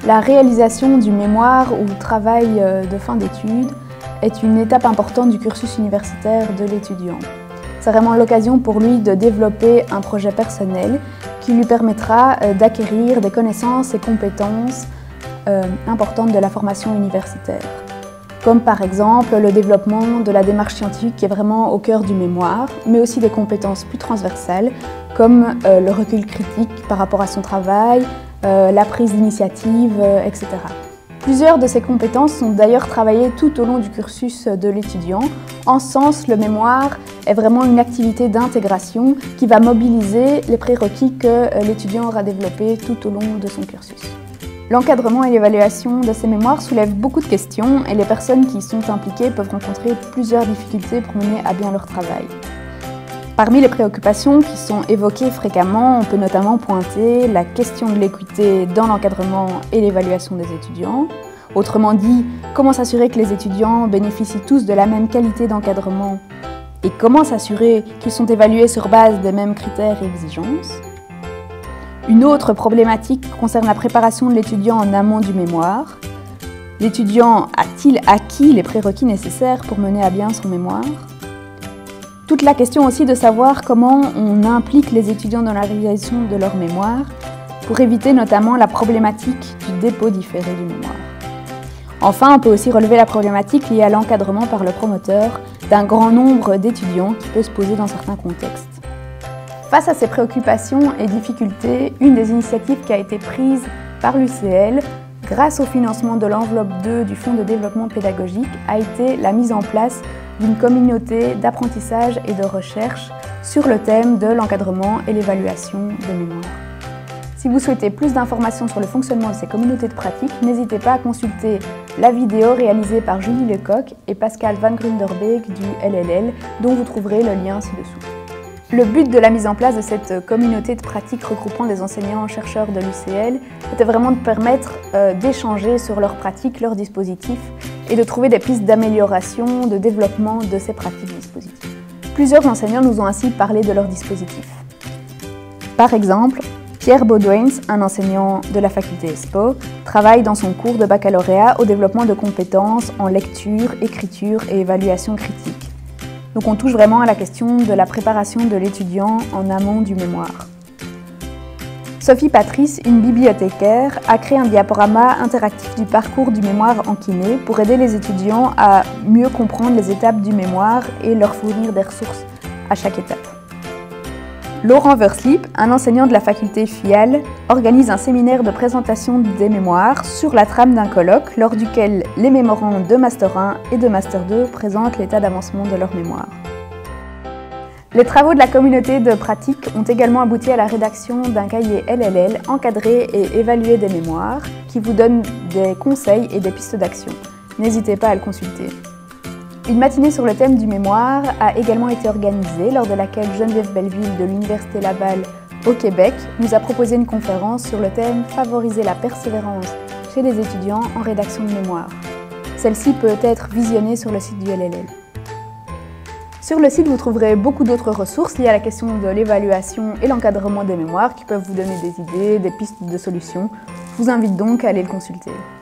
La réalisation du mémoire ou travail de fin d'études est une étape importante du cursus universitaire de l'étudiant. C'est vraiment l'occasion pour lui de développer un projet personnel qui lui permettra d'acquérir des connaissances et compétences importantes de la formation universitaire. Comme par exemple le développement de la démarche scientifique qui est vraiment au cœur du mémoire, mais aussi des compétences plus transversales comme le recul critique par rapport à son travail, la prise d'initiative, etc. Plusieurs de ces compétences sont d'ailleurs travaillées tout au long du cursus de l'étudiant. En ce sens, le mémoire est vraiment une activité d'intégration qui va mobiliser les prérequis que l'étudiant aura développés tout au long de son cursus. L'encadrement et l'évaluation de ces mémoires soulèvent beaucoup de questions et les personnes qui y sont impliquées peuvent rencontrer plusieurs difficultés pour mener à bien leur travail. Parmi les préoccupations qui sont évoquées fréquemment, on peut notamment pointer la question de l'équité dans l'encadrement et l'évaluation des étudiants. Autrement dit, comment s'assurer que les étudiants bénéficient tous de la même qualité d'encadrement et comment s'assurer qu'ils sont évalués sur base des mêmes critères et exigences. Une autre problématique concerne la préparation de l'étudiant en amont du mémoire. L'étudiant a-t-il acquis les prérequis nécessaires pour mener à bien son mémoire ? Toute la question aussi de savoir comment on implique les étudiants dans la réalisation de leur mémoire pour éviter notamment la problématique du dépôt différé du mémoire. Enfin, on peut aussi relever la problématique liée à l'encadrement par le promoteur d'un grand nombre d'étudiants qui peut se poser dans certains contextes. Face à ces préoccupations et difficultés, une des initiatives qui a été prise par l'UCL grâce au financement de l'enveloppe 2 du Fonds de développement pédagogique a été la mise en place d'une communauté d'apprentissage et de recherche sur le thème de l'encadrement et l'évaluation des mémoires. Si vous souhaitez plus d'informations sur le fonctionnement de ces communautés de pratique, n'hésitez pas à consulter la vidéo réalisée par Julie Lecoq et Pascal Van Grunderbeek du LLL, dont vous trouverez le lien ci-dessous. Le but de la mise en place de cette communauté de pratique regroupant des enseignants-chercheurs de l'UCL était vraiment de permettre d'échanger sur leurs pratiques, leurs dispositifs et de trouver des pistes d'amélioration, de développement de ces pratiques dispositifs. Plusieurs enseignants nous ont ainsi parlé de leurs dispositifs. Par exemple, Pierre Baudouins, un enseignant de la faculté ESPO, travaille dans son cours de baccalauréat au développement de compétences en lecture, écriture et évaluation critique. Donc on touche vraiment à la question de la préparation de l'étudiant en amont du mémoire. Sophie Patrice, une bibliothécaire, a créé un diaporama interactif du parcours du mémoire en kiné pour aider les étudiants à mieux comprendre les étapes du mémoire et leur fournir des ressources à chaque étape. Laurent Verslip, un enseignant de la faculté FIAL, organise un séminaire de présentation des mémoires sur la trame d'un colloque lors duquel les mémorands de Master 1 et de Master 2 présentent l'état d'avancement de leur mémoire. Les travaux de la communauté de pratique ont également abouti à la rédaction d'un cahier LLL encadré et évalué des mémoires qui vous donne des conseils et des pistes d'action. N'hésitez pas à le consulter. Une matinée sur le thème du mémoire a également été organisée lors de laquelle Geneviève Belleville de l'Université Laval au Québec nous a proposé une conférence sur le thème « Favoriser la persévérance chez les étudiants en rédaction de mémoire ». Celle-ci peut être visionnée sur le site du LLL. Sur le site, vous trouverez beaucoup d'autres ressources liées à la question de l'évaluation et l'encadrement des mémoires qui peuvent vous donner des idées, des pistes de solutions. Je vous invite donc à aller le consulter.